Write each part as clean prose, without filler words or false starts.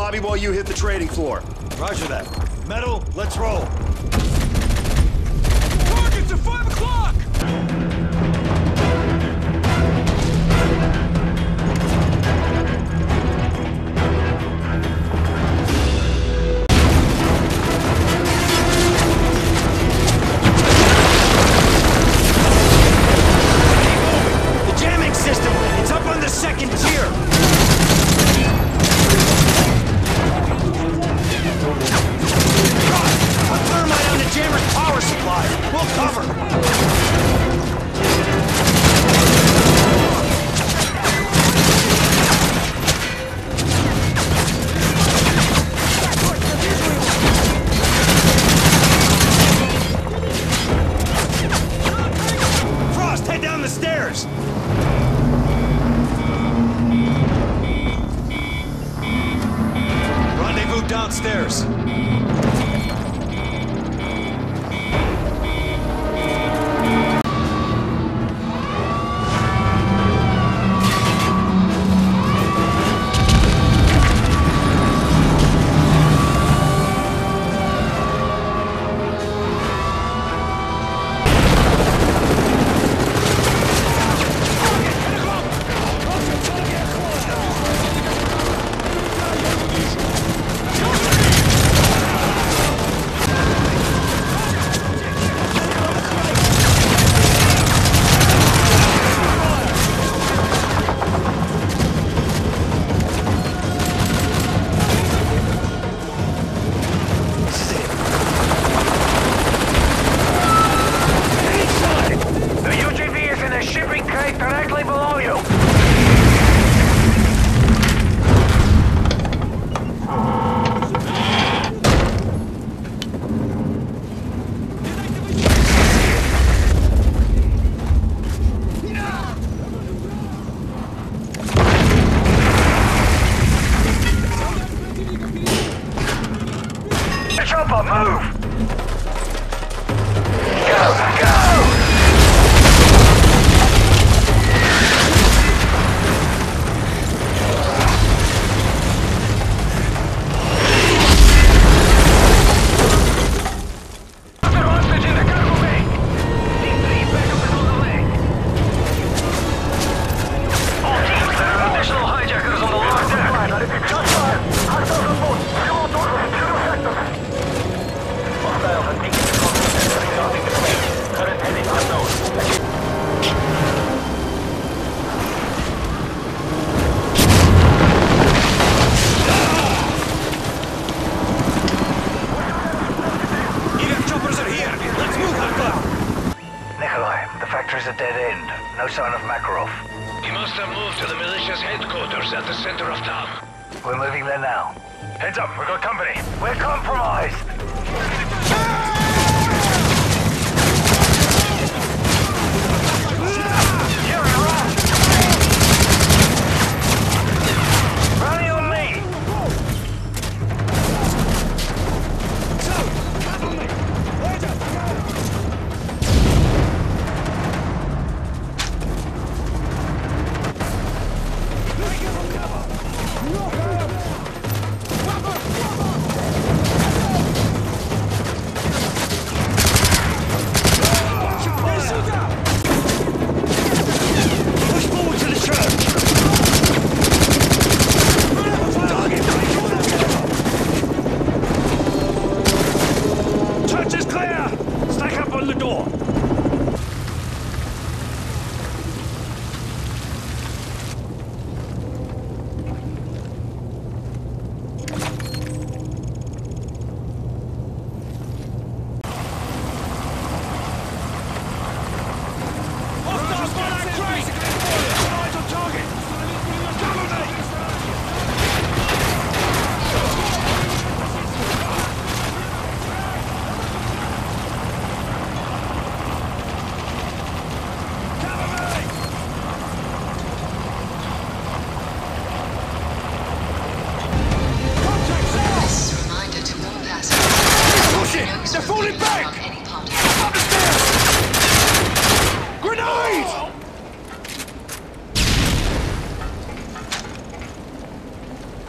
lobby while you hit the trading floor. Roger that. Metal, let's roll. Targets at 5 o'clock! The jamming system! It's up on the second tier! A thermite on the jammer's power supply! We'll cover! Frost, head down the stairs! Rendezvous downstairs. Chopper, move! Go, go! Factory's a dead end. No sign of Makarov. He must have moved to the militia's headquarters at the center of town. We're moving there now. Heads up, we've got company. We're compromised! Rally on me!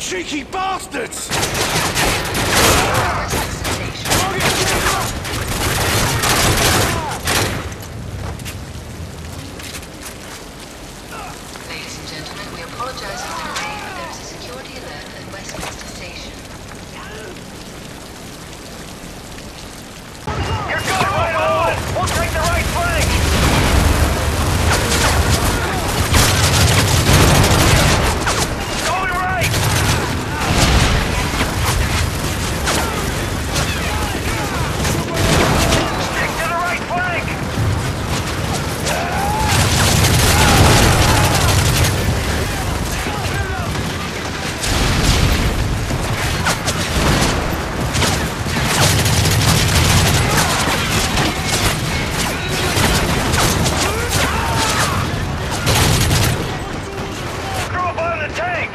cheeky bastards! Ladies and gentlemen, we apologize for the delay, but there is a security alert at Westminster Station. You're good, right on! We'll take the right flank! Going right! Stick to the right flank! Group on the tank!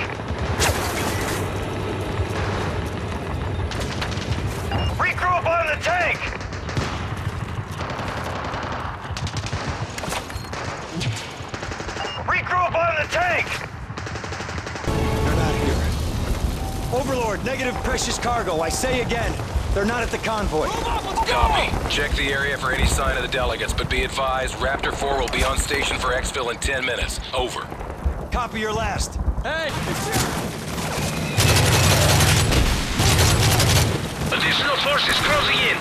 Regroup on the tank! Regroup on the tank! They're not here. Overlord, negative precious cargo. I say again, they're not at the convoy. Copy. Check the area for any sign of the delegates, but be advised, Raptor 4 will be on station for exfil in 10 minutes. Over. Copy your last. Additional forces closing in.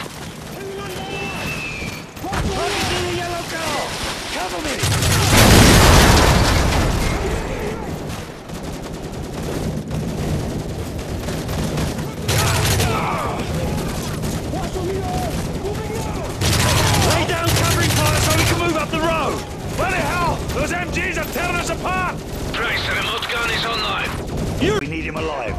Cover me! Lay down covering fire so we can move up the road! Bloody hell! Those MGs are tearing us apart! Price, the remote gun is online. We need him alive.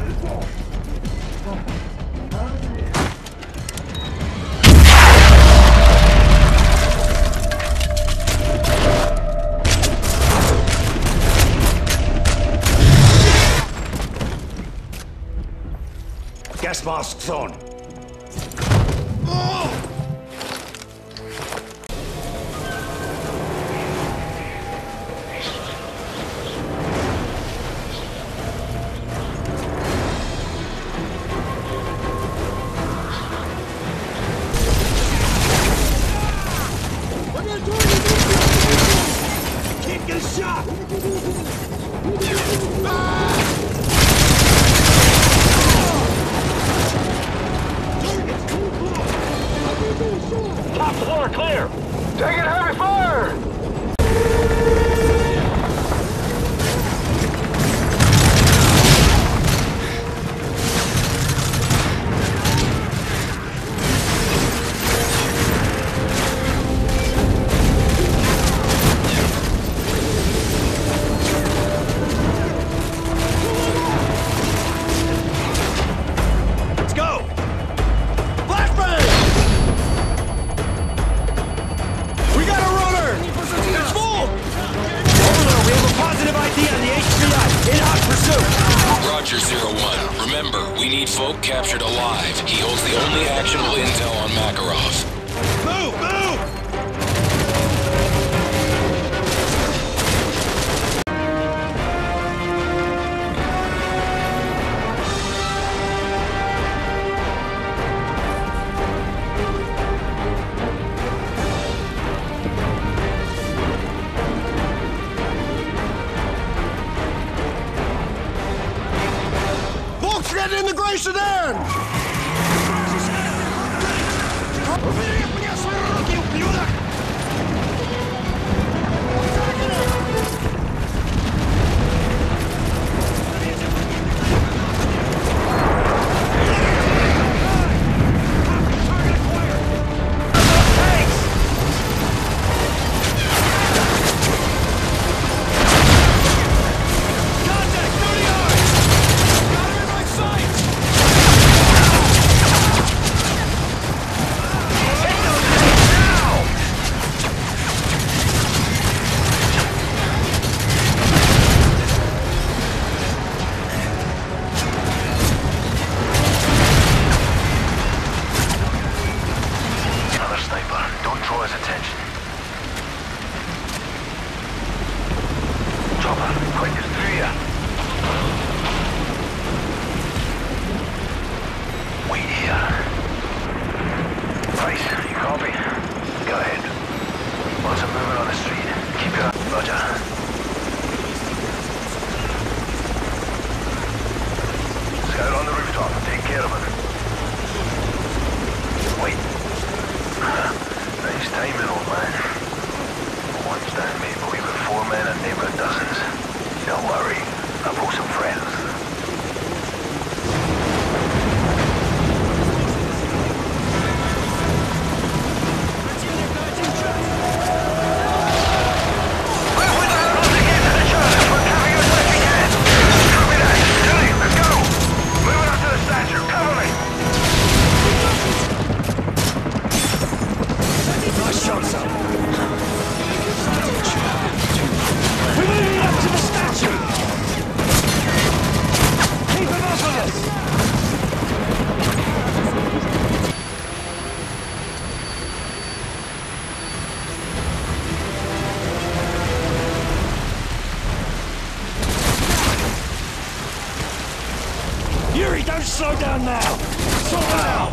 Gas masks on. Keep getting shot! Top floor clear! Taking heavy fire! Let's go! Flashbang! We got a runner! It's full! Overlord, we have a positive ID on the HCI. In hot pursuit. Roger, 01. Remember, we need folk captured alive. He holds the only actionable intel on Makarov. Move! Move! Volkswagen Integration in! Slow down now! Slow down!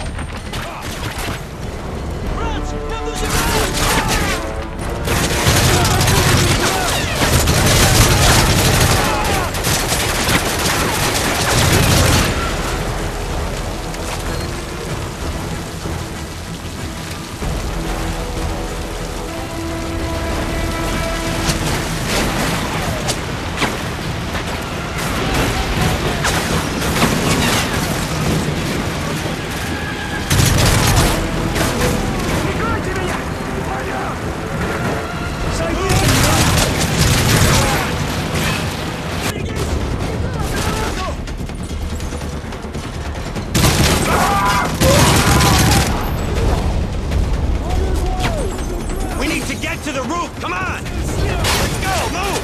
To the roof! Come on! Let's go! Move!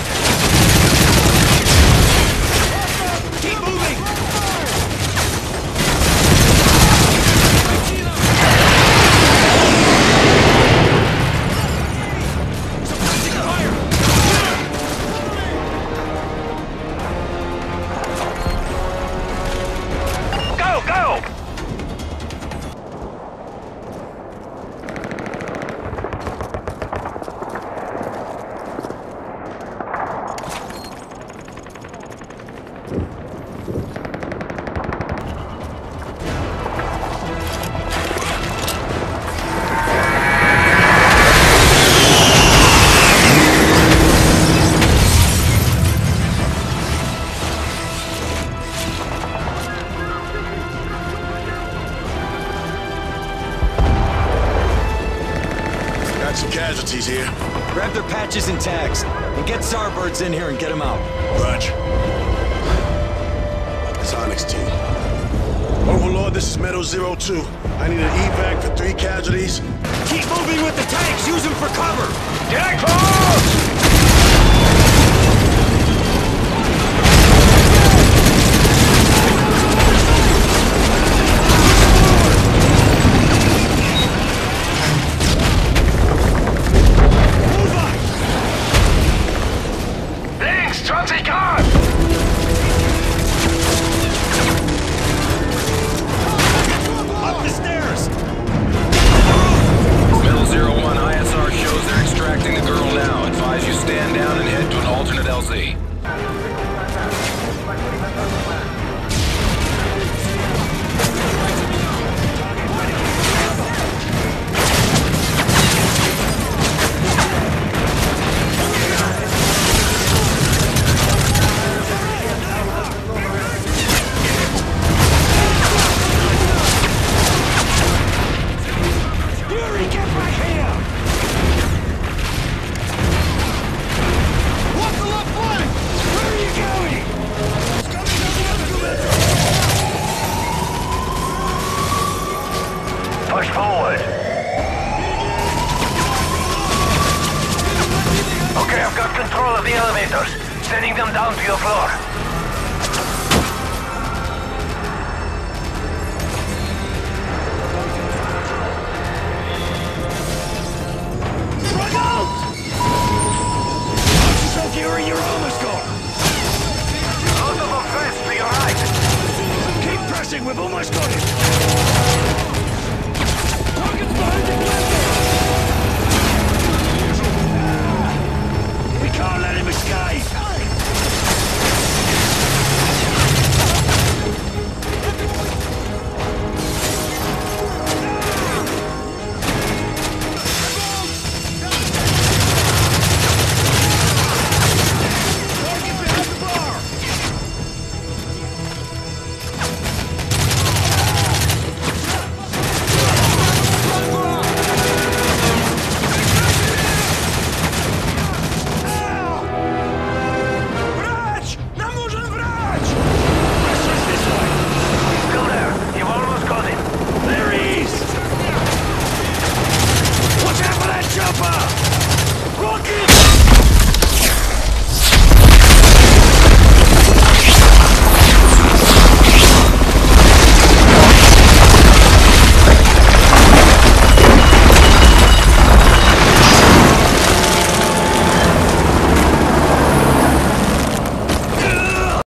Keep moving! Go, go! Some casualties here. Grab their patches and tags, and get Starbirds in here and get them out. Roger. It's Onyx team. Overlord, this is Meadow 02. I need an evac for 3 casualties. Keep moving with the tanks! Use them for cover! Get close! Up the stairs! Metal 01, ISR shows they're extracting the girl now. Advise you stand down and head to an alternate LZ. Push forward. Okay, I've got control of the elevators. Sending them down to your floor.